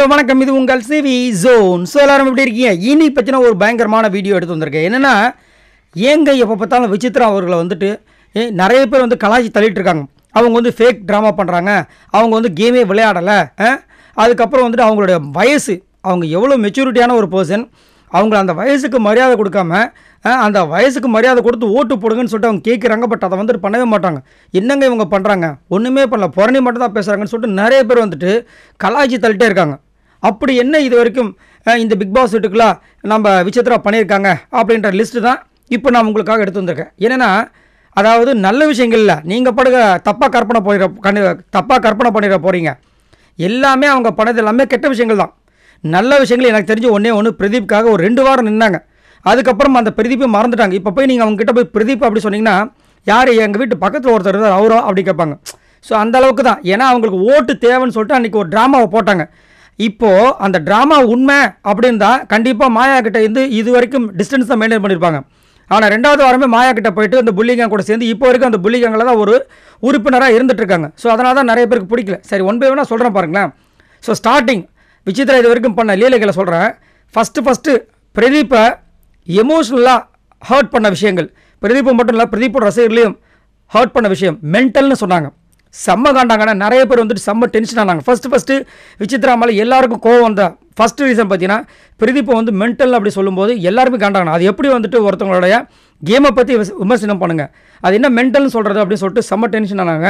Hello வணக்கம், இது உங்கள் சிவி ஜோன். ஸோ எல்லாரும் எப்படி இருக்கீங்க? இனி பற்றின ஒரு பயங்கரமான வீடியோ எடுத்து வந்திருக்கேன். என்னென்னா, ஏங்க எப்போ பார்த்தாலும் விசித்ரா அவர்களை வந்துட்டு நிறைய பேர் வந்து கலாய்ச்சி தள்ளிட்டு இருக்காங்க. அவங்க வந்து ஃபேக் ட்ராமா பண்ணுறாங்க, அவங்க வந்து கேமே விளையாடலை. அதுக்கப்புறம் வந்துட்டு அவங்களுடைய வயசு, அவங்க எவ்வளோ மெச்சூரிட்டியான ஒரு பர்சன், அவங்க அந்த வயசுக்கு மரியாதை கொடுக்காம அந்த வயசுக்கு மரியாதை கொடுத்து ஓட்டு போடுங்கன்னு சொல்லிட்டு அவங்க கேட்குறாங்க. பட் அதை வந்துட்டு பண்ணவே மாட்டாங்க. என்னங்க இவங்க பண்ணுறாங்க? ஒன்றுமே பண்ணல, புரணி மட்டும் தான் பேசுகிறாங்கன்னு சொல்லிட்டு நிறைய பேர் வந்துட்டு கலாய்ச்சி தள்ளிட்டே இருக்காங்க. அப்படி என்ன இது வரைக்கும் இந்த பிக் பாஸ் வீட்டுக்குலாம் நம்ம விசித்ரா பண்ணியிருக்காங்க அப்படின்ற லிஸ்ட்டு தான் இப்போ நான் உங்களுக்காக எடுத்து வந்திருக்கேன். ஏன்னா, அதாவது நல்ல விஷயங்கள்ல நீங்கள் படுக தப்பாக கற்பனை பண்ணிட போகிறீங்க. எல்லாமே அவங்க பண்ணது எல்லாமே கெட்ட விஷயங்கள் தான். நல்ல விஷயங்கள் எனக்கு தெரிஞ்சு ஒன்று பிரதீப்காக ஒரு 2 வாரம் நின்னாங்க. அதுக்கப்புறம் அந்த பிரதீப்பை மறந்துட்டாங்க. இப்போ போய் நீங்கள் அவங்ககிட்ட போய் பிரதீப் அப்படி சொன்னீங்கன்னா, யார் எங்கள் வீட்டு பக்கத்தில் ஒருத்தர் இருந்தார் அவரோ அப்படி கேட்பாங்க. ஸோ அந்த அளவுக்கு தான். ஏன்னா அவங்களுக்கு ஓட்டு தேவைன்னு சொல்லிட்டு அன்றைக்கி ஒரு ட்ராமாவை போட்டாங்க. இப்போது அந்த ட்ராமா உண்மை அப்படின்னு தான் கண்டிப்பாக மாயா கிட்ட இருந்து இது வரைக்கும் டிஸ்டன்ஸ் தான் மெயின்டைன் பண்ணியிருப்பாங்க. ஆனால் 2வது வாரமே மாயா கிட்ட போயிட்டு அந்த புள்ளிgang கூட சேர்ந்து இப்போ வரைக்கும் அந்த புள்ளிgangiல் தான் ஒரு உறுப்பினராக இருந்துகிட்ருக்காங்க. ஸோ அதனால தான் நிறைய பேருக்கு பிடிக்கல. சரி, ஒன் பை ஒன்னாக சொல்கிறேன் பாருங்களேன். ஸோ ஸ்டார்டிங் விசித்ரா இது வரைக்கும் பண்ண லீலைகளை சொல்கிறேன். ஃபஸ்ட்டு பிரதீப்பை எமோஷ்னலாக ஹர்ட் பண்ண விஷயங்கள், பிரதீப்பை மட்டும் இல்லை பிரதீப்போட ரசிகர்களையும் ஹர்ட் பண்ண விஷயம் மென்டல்னு சொன்னாங்க. செம்ம காண்டாங்கன்னா நிறைய பேர் வந்துட்டு செம்ம டென்ஷன் ஆனாங்க. ஃபஸ்ட்டு விசித்ரா மேலே எல்லாருக்கும் கோவம் வந்த ஃபஸ்ட்டு ரீசன் பார்த்தீங்கன்னா, பிரதீப்பை வந்து மென்டல் அப்படி சொல்லும்போது எல்லாருமே காண்டாங்கணும். அது எப்படி வந்துட்டு ஒருத்தவங்களுடைய கேமை பற்றி விமர்சனம் பண்ணுங்கள், அது என்ன மென்டல்னு சொல்கிறது அப்படின்னு சொல்லிட்டு செம்ம டென்ஷன் ஆனாங்க.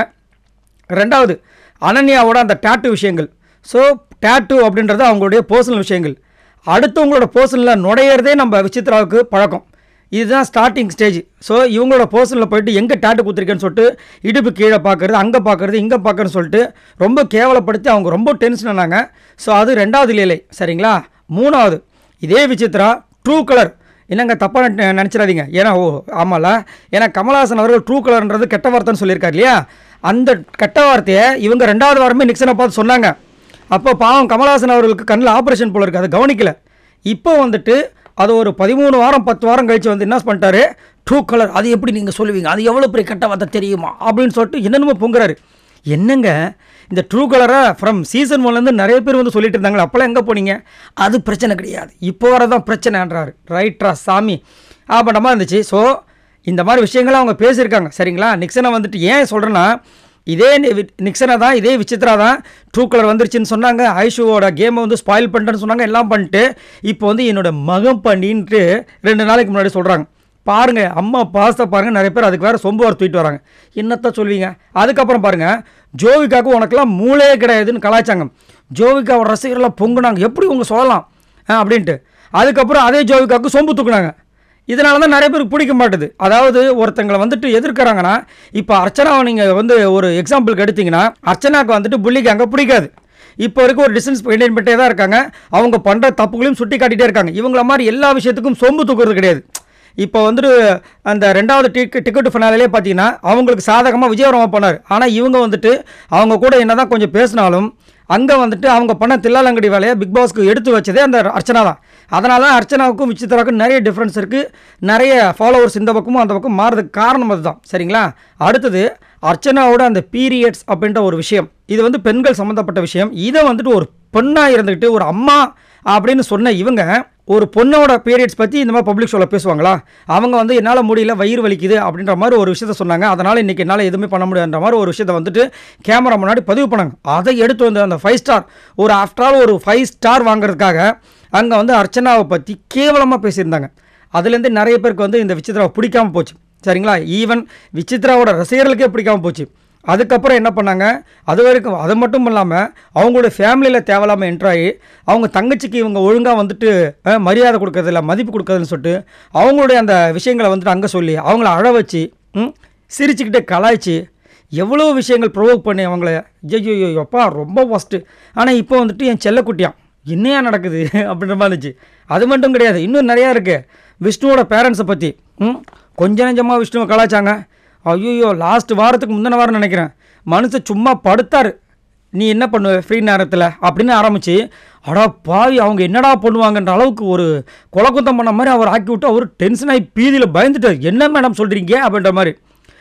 2வது அனன்யாவோட அந்த டேட்டு விஷயங்கள். ஸோ டேட்டு அப்படின்றது அவங்களுடைய பர்சனல் விஷயங்கள். அடுத்தவங்களோட பர்சனலில் நுழையிறதே நம்ம விசித்ராவுக்கு பழக்கம். இதுதான் ஸ்டார்டிங் ஸ்டேஜ். ஸோ இவங்களோட பர்சனில் போயிட்டு எங்கே டேட்டு கொடுத்துருக்கேன்னு சொல்லிட்டு இடுப்பு கீழே பார்க்குறது, அங்கே பார்க்குறது, இங்கே பார்க்குறதுன்னு சொல்லிட்டு ரொம்ப கேவலப்படுத்தி அவங்க ரொம்ப டென்ஷன் ஆனாங்க. ஸோ அது 2வது லீலை. சரிங்களா? 3வது இதே விசித்ரா ட்ரூ கலர். என்னங்க தப்பாக நினச்சிடாதீங்க. ஏன்னா ஆமாம்ல, ஏன்னா கமல்ஹாசன் அவர்கள் ட்ரூ கலர்ன்றது கெட்ட வார்த்தைன்னு சொல்லியிருக்காரு இல்லையா? அந்த கெட்ட வார்த்தையை இவங்க 2வது வாரமே நிக்சனை பார்த்து சொன்னாங்க. அப்போ பாவம் கமல்ஹாசன் அவர்களுக்கு கண்ணில் ஆப்ரேஷன் போல இருக்குது, அதை கவனிக்கலை. இப்போ வந்துட்டு அது ஒரு 13 வாரம் 10 வாரம் கழித்து வந்து என்ன பண்ணிட்டாரு, ட்ரூ கலர் அது எப்படி நீங்கள் சொல்லுவீங்க, அது எவ்வளோ பெரிய கெட்ட வார்த்தை தெரியுமா அப்படின்னு சொல்லிட்டு என்னென்னமோ பொங்குறாரு. என்னங்க இந்த ட்ரூ கலரை ஃப்ரம் சீசன் 1லேருந்து நிறைய பேர் வந்து சொல்லிட்டு இருந்தாங்களே, அப்போல்லாம் எங்கே போனீங்க? அது பிரச்சனை கிடையாது, இப்போ வரதான் பிரச்சனைன்றாரு. ரைட்ரா சாமி ஆபண்டமாக இருந்துச்சு. ஸோ இந்த மாதிரி விஷயங்கள்லாம் அவங்க பேசியிருக்காங்க. சரிங்களா? நிக்சனை வந்துட்டு ஏன் சொல்கிறேன்னா, இதே நிக்சனை தான், இதே விசித்ரா தான் ட்ரூ கலர் வந்துருச்சுன்னு சொன்னாங்க, ஐஷுவோட கேமை வந்து ஸ்பாயில் பண்ணிட்டேன்னு சொன்னாங்க, எல்லாம் பண்ணிட்டு இப்போ வந்து என்னோட மகம் பண்ணின்ட்டு 2 நாளைக்கு முன்னாடி சொல்கிறாங்க. பாருங்கள், அம்மா பாசத்தை பாருங்கள். நிறைய பேர் அதுக்கு வேறு சொம்பு வர தூக்கிட்டு வராங்க. என்னத்த சொல்வீங்க? அதுக்கப்புறம் பாருங்கள், ஜோவிகாவுக்கு உனக்கெல்லாம் மூளையே கிடையாதுன்னு கலாய்ச்சாங்க. ஜோவிகாவோட ரசிகர்லாம் பொங்குனாங்க, எப்படி உங்க சொல்லலாம் அப்படின்ட்டு. அதுக்கப்புறம் அதே ஜோவிகாவுக்கு சொம்பு தூக்குனாங்க. இதனால தான் நிறைய பேருக்கு பிடிக்க மாட்டுது. அதாவது ஒருத்தங்களை வந்துட்டு எதிர்க்கிறாங்கன்னா, இப்போ அர்ச்சனாவை நீங்கள் வந்து ஒரு எக்ஸாம்பிளுக்கு எடுத்திங்கன்னா, அர்ச்சனாவுக்கு வந்துட்டு புள்ளிgang பிடிக்காது. இப்போ வரைக்கும் ஒரு டிஸ்டன்ஸ் மெயின்டைன் பண்ணிட்டே தான் இருக்காங்க. அவங்க பண்ணுற தப்புகளையும் சுட்டி காட்டிகிட்டே இருக்காங்க. இவங்கள மாதிரி எல்லா விஷயத்துக்கும் சொம்பு தூக்குறது கிடையாது. இப்போ வந்துட்டு அந்த 2வது டிக்கெட் ஃபினாலே பார்த்தீங்கன்னா அவங்களுக்கு சாதகமாக விஜயவர்மா பண்ணார். ஆனால் இவங்க வந்துட்டு அவங்க கூட என்ன தான் கொஞ்சம் பேசினாலும் அங்கே வந்துட்டு அவங்க பண்ண தில்லாலங்கடி வேலையை பிக் பாஸ்க்கு எடுத்து வச்சதே அந்த அர்ச்சனா தான். அதனால தான் அர்ச்சனாவுக்கும் விசித்ராவுக்கும் நிறைய டிஃப்ரென்ஸ் இருக்குது. நிறைய ஃபாலோவர்ஸ் இந்த பக்கமும் அந்த பக்கம் மாறதுக்கு காரணம் அதுதான். சரிங்களா? அடுத்தது அர்ச்சனாவோட அந்த பீரியட்ஸ் அப்படின்ற ஒரு விஷயம், இது வந்து பெண்கள் சம்மந்தப்பட்ட விஷயம். இதை வந்துட்டு ஒரு பெண்ணாக இருந்துக்கிட்டு ஒரு அம்மா அப்படின்னு சொன்ன இவங்க ஒரு பொண்ணோட பீரியட்ஸ் பற்றி இந்த மாதிரி பப்ளிக் ஷோவில் பேசுவாங்களா? அவங்க வந்து என்னால் முடியல, வயிறு வலிக்குது அப்படின்ற மாதிரி ஒரு விஷயத்த சொன்னாங்க. அதனால் இன்றைக்கி என்னால் எதுவுமே பண்ண முடியாதுன்ற மாதிரி ஒரு விஷயத்தை வந்துட்டு கேமரா முன்னாடி பதிவு பண்ணாங்க. அதை எடுத்து வந்து அந்த 5 ஸ்டார் ஒரு ஆஃப்டர் ஆல் ஒரு 5 ஸ்டார் வாங்குறதுக்காக அங்கே வந்து அர்ச்சனாவை பற்றி கேவலமாக பேசியிருந்தாங்க. அதுலேருந்து நிறைய பேருக்கு வந்து இந்த விசித்ராவை பிடிக்காமல் போச்சு. சரிங்களா? ஈவன் விசித்ராவோட ரசிகர்களுக்கே பிடிக்காமல் போச்சு. அதுக்கப்புறம் என்ன பண்ணாங்க, அது வரைக்கும் அது மட்டும் இல்லாமல் அவங்களோட ஃபேமிலியில் தேவையில்லாமல் என்ட்ராகி அவங்க தங்கச்சிக்கு இவங்க ஒழுங்காக வந்துட்டு மரியாதை கொடுக்கறதில்ல, மதிப்பு கொடுக்கறதுன்னு சொல்லிட்டு அவங்களுடைய அந்த விஷயங்களை வந்துட்டு அங்கே சொல்லி அவங்கள அழ வச்சு சிரிச்சுக்கிட்டே கலாய்ச்சி எவ்வளோ விஷயங்கள் ப்ரொவோக் பண்ணி அவங்கள ஐயோ அப்பா ரொம்ப ஃபஸ்ட்டு. ஆனால் இப்போ வந்துட்டு என் செல்லக்குட்டியான் என்னையா நடக்குது அப்படின்ற மாதிரி இருந்துச்சு. அது மட்டும் கிடையாது, இன்னும் நிறையா இருக்குது. விஷ்ணுவோட பேரண்ட்ஸை பற்றி கொஞ்சம் நெஞ்சமாக விஷ்ணுவை கலாய்ச்சாங்க. ஐயோ லாஸ்ட் வாரத்துக்கு முந்தின வாரம் நினைக்கிறேன், மனுஷன் சும்மா படுத்தார், நீ என்ன பண்ணுவ ஃப்ரீ நேரத்தில் அப்படின்னு ஆரம்பித்து அடா பாவி அவங்க என்னடா பண்ணுவாங்கன்ற அளவுக்கு ஒரு கொலக்குத்தம் பண்ண மாதிரி அவர் ஆக்கி விட்டு அவர் டென்ஷன் ஆகி பீதியில் பயந்துட்டார். என்ன மேடம் சொல்கிறீங்க அப்படின்ற மாதிரி.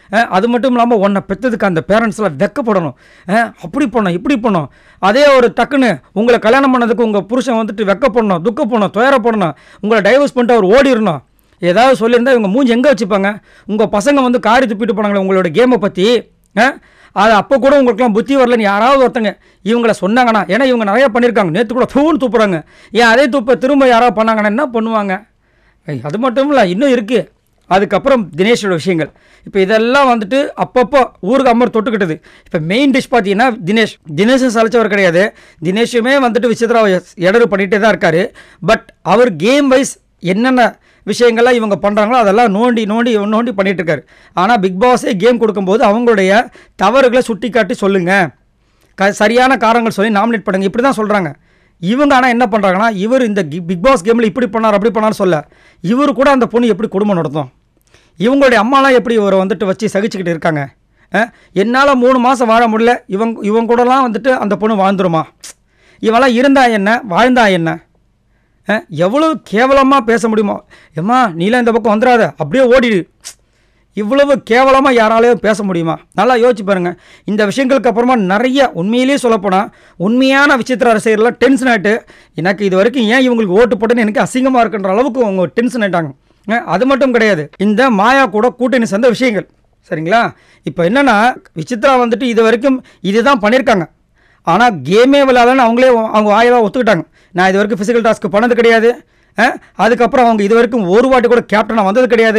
அது மட்டும் இல்லாமல் உன்னை பெற்றதுக்கு அந்த பேரண்ட்ஸ்லாம் வெக்கப்படணும். அப்படி பண்ணோம் இப்படி பண்ணோம். அதே ஒரு டக்குன்னு உங்களை கல்யாணம் பண்ணதுக்கு உங்கள் புருஷன் வந்துட்டு வெக்கப்படணும், துக்கப்படணும், துயரப்படணும், உங்களை டைவர்ஸ் பண்ணிட்டு அவர் ஓடிடணும். ஏதாவது சொல்லியிருந்தால் இவங்க மூஞ்சி எங்கே வச்சுப்பாங்க? உங்கள் பசங்க வந்து காரி துப்பிட்டு போனாங்களே உங்களோட கேமை பற்றி, அது அப்போ கூட உங்களுக்குலாம் புத்தி வரலன்னு யாராவது ஒருத்தங்க இவங்கள சொன்னாங்கன்னா, ஏன்னா இவங்க நிறையா பண்ணியிருக்காங்க, நேற்று கூட ஃபோன் துப்புறாங்க, ஏன் அதே துப்ப திரும்ப யாராவது பண்ணாங்கன்னா என்ன பண்ணுவாங்க? அது மட்டும் இல்லை, இன்னும் இருக்குது. அதுக்கப்புறம் தினேஷோட விஷயங்கள். இப்போ இதெல்லாம் வந்துட்டு அப்பப்போ ஊருக்கு அம்மர் தொட்டுக்கிட்டது. இப்போ மெயின் டிஷ் பார்த்தீங்கன்னா தினேஷும் சலைச்சவர் கிடையாது. தினேஷுமே வந்துட்டு விசித்ராவை எடரு பண்ணிகிட்டே தான் இருக்கார். பட் அவர் கேம் வைஸ் என்னென்ன விஷயங்கள்லாம் இவங்க பண்ணுறாங்களோ அதெல்லாம் நோண்டி பண்ணிகிட்டு இருக்காரு. ஆனால் பிக் பாஸே கேம் கொடுக்கும்போது அவங்களுடைய தவறுகளை சுட்டி காட்டி சொல்லுங்கள், சரியான காரணங்கள் சொல்லி நாமினேட் பண்ணுங்கள், இப்படி தான் சொல்கிறாங்க. இவங்க ஆனால் என்ன பண்ணுறாங்கன்னா, இவர் இந்த பிக் பாஸ் கேமில் இப்படி பண்ணார் அப்படி பண்ணார்னு சொல்ல, இவர் கூட அந்த பொண்ணு எப்படி குடும்பம் நடத்தும், இவங்களுடைய அம்மாலாம் எப்படி இவரை வந்துட்டு வச்சு சகிச்சுக்கிட்டு இருக்காங்க. என்னால் 3 மாதம் வாழ முடியல, இவங்க கூடலாம் வந்துட்டு அந்த பொண்ணு வாழ்ந்துருமா? இவெல்லாம் இருந்தா என்ன வாழ்ந்தா என்ன? எவ்வளோ கேவலமாக பேச முடியுமோ? ஏம்மா நீலாம் இந்த பக்கம் வந்துடாத, அப்படியே ஓடிடு, இவ்வளவு கேவலமாக யாராலையும் பேச முடியுமா? நல்லா யோசிச்சு பாருங்கள். இந்த விஷயங்களுக்கு அப்புறமா நிறைய உண்மையிலேயே சொல்லப்போனால் உண்மையான விசித்திர ரசிகர்லாம் டென்ஷன் ஆகிட்டு, எனக்கு இது வரைக்கும் ஏன் இவங்களுக்கு ஓட்டு போட்டேன்னு எனக்கு அசிங்கமாக இருக்குன்ற அளவுக்கு அவங்க டென்ஷன் ஆகிட்டாங்க. அது மட்டும் கிடையாது, இந்த மாயா கூட கூட்டணி சேர்ந்த விஷயங்கள். சரிங்களா? இப்போ என்னென்னா, விசித்ரா வந்துட்டு இது வரைக்கும் இதுதான் பண்ணியிருக்காங்க. ஆனால் கேமே விளையாடலன்னு அவங்க வாயிலாக ஒத்துக்கிட்டாங்க. நான் இது வரைக்கும் ஃபிசிக்கல் டாஸ்க்கு பண்ணது கிடையாது. அதுக்கப்புறம் அவங்க இது வரைக்கும் ஒரு வாட்டி கூட கேப்டனாக வந்தது கிடையாது,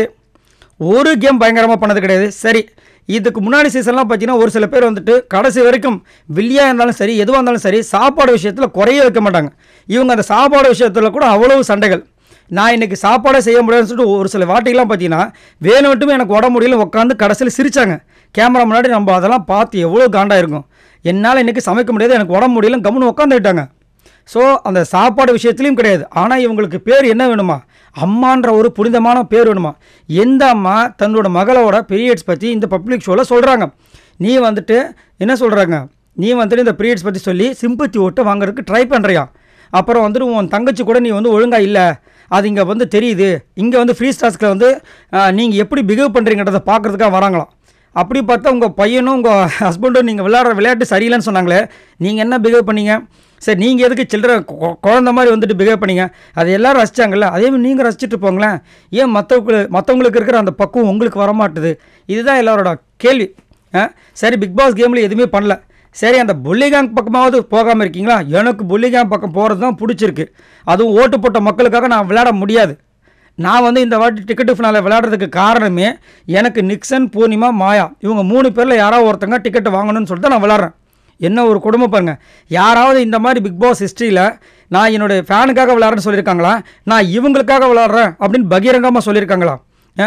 ஒரு கேம் பயங்கரமாக பண்ணது கிடையாது. சரி, இதுக்கு முன்னாடி சீசன்லாம் பார்த்தீங்கன்னா ஒரு சில பேர் வந்துட்டு கடைசி வரைக்கும் வில்லியாக இருந்தாலும் சரி எதுவாக இருந்தாலும் சரி சாப்பாடு விஷயத்தில் குறைய வைக்க மாட்டாங்க. இவங்க அந்த சாப்பாடு விஷயத்தில் கூட அவ்வளவு சண்டைகள். நான் இன்றைக்கி சாப்பாடே செய்ய முடியாதுன்னு சொல்லிட்டு ஒரு சில வாட்டிலாம் பார்த்தீங்கன்னா வேணும்ட்டுமே எனக்கு உடம்பு முடியல உட்காந்து கடைசியில் சிரித்தாங்க. கேமரா முன்னாடி நம்ம அதெல்லாம் பார்த்து எவ்வளோ காண்டாக இருக்கும். என்னால் இன்றைக்கி சமைக்க முடியாது, எனக்கு உடம்பு முடியல, கம்முன்னு உட்காந்துட்டாங்க. ஸோ அந்த சாப்பாடு விஷயத்துலையும் கிடையாது. ஆனால் இவங்களுக்கு பேர் என்ன வேணுமா? அம்மான்ற ஒரு புனிதமான பேர் வேணுமா? எந்த அம்மா தன்னோட மகளோட பீரியட்ஸ் பற்றி இந்த பப்ளிக் ஷோவில் சொல்கிறாங்க, நீ வந்துட்டு என்ன சொல்கிறாங்க, நீ வந்துட்டு இந்த பீரியட்ஸ் பற்றி சொல்லி சிம்பத்தி ஓட்டு வாங்குறதுக்கு ட்ரை பண்ணுறியா? அப்புறம் வந்துட்டு உன் தங்கச்சி கூட நீ வந்து ஒழுங்காக இல்லை, அது இங்கே வந்து தெரியுது, இங்கே வந்து ஃப்ரீ ஸ்டாஸ்கில் வந்து நீங்கள் எப்படி பிஹேவ் பண்ணுறீங்கன்றதை பார்க்குறதுக்காக வராங்களாம். அப்படி பார்த்தா உங்கள் பையனும் உங்கள் ஹஸ்பண்டும் நீங்கள் விளையாடுற விளையாட்டு சரியில்லைன்னு சொன்னாங்களே, நீங்கள் என்ன பிஹேவ் பண்ணீங்க? சரி, நீங்கள் எதுக்கு சில்லற குழந்த மாதிரி வந்துட்டு பிஹேவ் பண்ணீங்க? அதை எல்லோரும் ரசித்தாங்கல்ல, அதேமாதிரி நீங்கள் ரசிச்சுட்டு போங்களேன். ஏன் மற்றவங்களுக்கு இருக்கிற அந்த பக்குவம் உங்களுக்கு வரமாட்டுது? இதுதான் எல்லாரோட கேள்வி. சரி, பிக் பாஸ் கேமில் எதுவுமே பண்ணல, சரி அந்த புல்லிகாங் பக்கமாவது போகாமல் இருக்கீங்களா? எனக்கு புல்லிகாங் பக்கம் போகிறது தான் பிடிச்சிருக்கு. அதுவும் ஓட்டு போட்ட மக்களுக்காக நான் விளையாட முடியாது. நான் வந்து இந்த வாட்டி டிக்கெட்டு ஃபினால விளையாடுறதுக்கு காரணமே எனக்கு நிக்சன், பூர்ணிமா, மாயா இவங்க 3 பேரில் யாராவது ஒருத்தங்க டிக்கெட்டு வாங்கணும்னு சொல்லிட்டு நான் விளாட்றேன். என்ன ஒரு குடும்பம் பாருங்க. யாராவது இந்த மாதிரி பிக் பாஸ் ஹிஸ்ட்ரியில் நான் என்னுடைய ஃபேனுக்காக விளையாடுறேன்னு சொல்லியிருக்காங்களா? நான் இவங்களுக்காக விளையாடுறேன் அப்படின்னு பகிரங்கமாக சொல்லியிருக்காங்களா?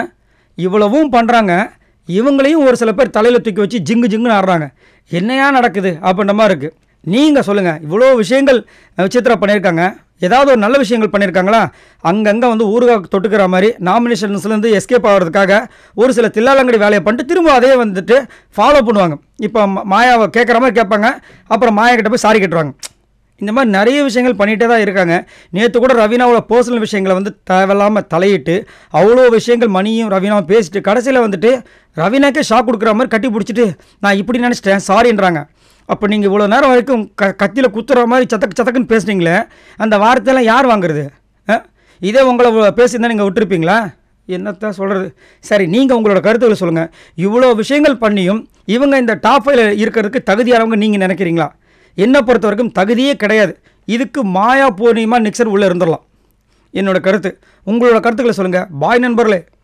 இவ்வளவும் பண்ணுறாங்க. இவங்களையும் ஒரு சில பேர் தலையில் தூக்கி வச்சு ஜிங்குன்னு ஆடுறாங்க. என்னையா நடக்குது அப்படின்ற மாதிரி இருக்குது. நீங்கள் சொல்லுங்கள், இவ்வளோ விஷயங்கள் விசித்ரா பண்ணியிருக்காங்க, ஏதாவது ஒரு நல்ல விஷயங்கள் பண்ணியிருக்காங்களா? அங்கங்கே வந்து ஊறுகாய் தொட்டுக்கிற மாதிரி நாமினேஷன்ஸ்லேருந்து எஸ்கேப் ஆகிறதுக்காக ஒரு சில தில்லாலங்கடி வேலையை பண்ணிட்டு திரும்ப அதே வந்துட்டு ஃபாலோ பண்ணுவாங்க. இப்போ மாயாவை கேட்குற மாதிரி கேட்பாங்க, அப்புறம் மாயா கிட்ட போய் சாரி கேட்டுருவாங்க. இந்த மாதிரி நிறைய விஷயங்கள் பண்ணிகிட்டே தான் இருக்காங்க. நேற்று கூட ரவீனாவோட பர்சனல் விஷயங்களை வந்து தேவையில்லாமல் தலையிட்டு அவ்வளோ விஷயங்கள் மணியும் ரவீனாவும் பேசிட்டு கடைசியில் வந்துட்டு ரவீனாக்கே ஷாக் கொடுக்குற மாதிரி கட்டி பிடிச்சிட்டு நான் இப்படி நினச்சிட்டேன் சாரின்றாங்க. அப்போ நீங்கள் இவ்வளோ நேரம் வரைக்கும் கத்தியில் குத்துற மாதிரி சத்தக்குன்னு பேசுனீங்களே, அந்த வார்த்தையெல்லாம் யார் வாங்குறது? இதே உங்களை பேசியிருந்தால் நீங்கள் விட்டுருப்பீங்களா? என்னத்தான் சொல்கிறது? சரி, நீங்கள் உங்களோட கருத்துக்களை சொல்லுங்கள். இவ்வளோ விஷயங்கள் பண்ணியும் இவங்க இந்த டாப் 5 இருக்கிறதுக்கு தகுதியானவங்க நீங்கள் நினைக்கிறீங்களா? என்னை பொறுத்த வரைக்கும் தகுதியே கிடையாது. இதுக்கு மாயா, பூர்ணிமா, நிக்சன் உள்ளே இருந்துடலாம். என்னோடய கருத்து. உங்களோட கருத்துக்களை சொல்லுங்கள். பாய் நண்பர்களே.